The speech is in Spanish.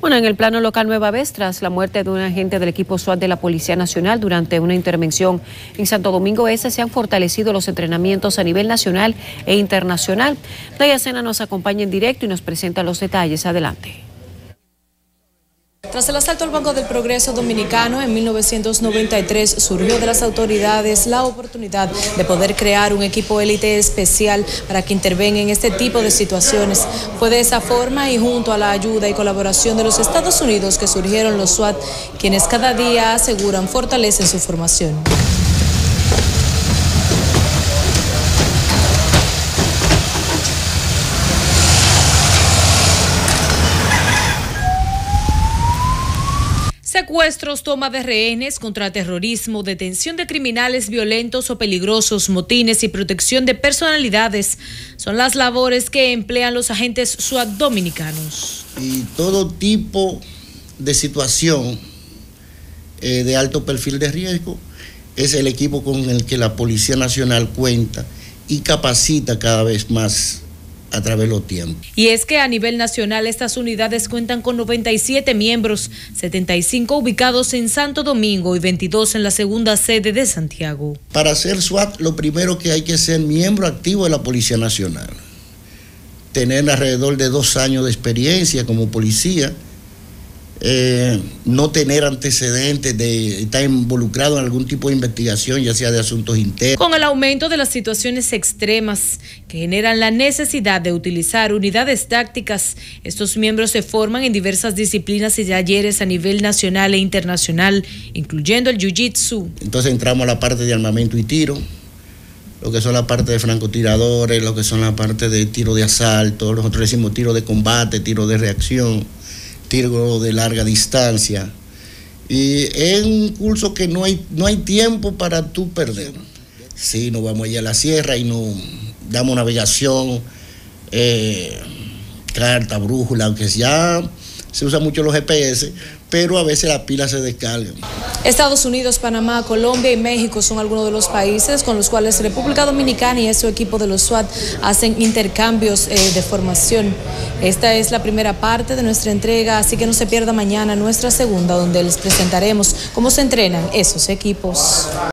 Bueno, en el plano local Nueva Vez, tras la muerte de un agente del equipo SWAT de la Policía Nacional durante una intervención en Santo Domingo Este, se han fortalecido los entrenamientos a nivel nacional e internacional. Daya Sena nos acompaña en directo y nos presenta los detalles. Adelante. Tras el asalto al Banco del Progreso Dominicano en 1993, surgió de las autoridades la oportunidad de poder crear un equipo élite especial para que intervenga en este tipo de situaciones. Fue de esa forma y junto a la ayuda y colaboración de los Estados Unidos que surgieron los SWAT, quienes cada día aseguran fortalecen su formación. Secuestros, toma de rehenes, contraterrorismo, detención de criminales violentos o peligrosos, motines y protección de personalidades son las labores que emplean los agentes SWAT dominicanos. Y todo tipo de situación de alto perfil de riesgo es el equipo con el que la Policía Nacional cuenta y capacita cada vez más a través de los tiempos. Y es que a nivel nacional estas unidades cuentan con 97 miembros, 75 ubicados en Santo Domingo y 22 en la segunda sede de Santiago. Para ser SWAT, lo primero que hay que ser miembro activo de la Policía Nacional. Tener alrededor de 2 años de experiencia como policía, no tener antecedentes de estar involucrado en algún tipo de investigación, ya sea de asuntos internos. Con el aumento de las situaciones extremas que generan la necesidad de utilizar unidades tácticas, estos miembros se forman en diversas disciplinas y talleres a nivel nacional e internacional, incluyendo el jiu-jitsu. Entonces entramos a la parte de armamento y tiro, lo que son la parte de francotiradores, lo que son la parte de tiro de asalto, nosotros decimos tiro de combate, tiro de reacción, tiro de larga distancia, y es un curso que no hay tiempo para tú perder. Sí, nos vamos allá a la sierra y nos damos navegación, carta, brújula, aunque ya se usa mucho los GPS, pero a veces las pilas se descargan. Estados Unidos, Panamá, Colombia y México son algunos de los países con los cuales República Dominicana y su equipo de los SWAT hacen intercambios de formación. Esta es la primera parte de nuestra entrega, así que no se pierda mañana nuestra segunda, donde les presentaremos cómo se entrenan esos equipos.